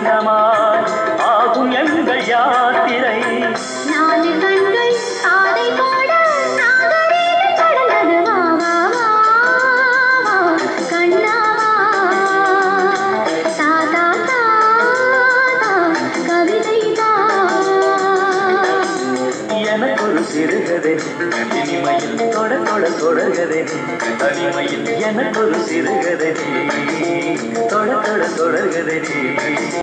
வண்ணமாய் ஆகும் எங்கள் யாத்திரை. நாலு கண்கள் காதை போட நாகரீகம் கடந்தது. வா வா வா கண்ணா தாதா தாதா கவிதை எனக்கு ஒரு சிறுகதை இனிமையில் தொட தொட தொடர்கதை. தனிமையில் எனக்கு ஒரு சிறுகதை தொட தொட தொடர்கதை.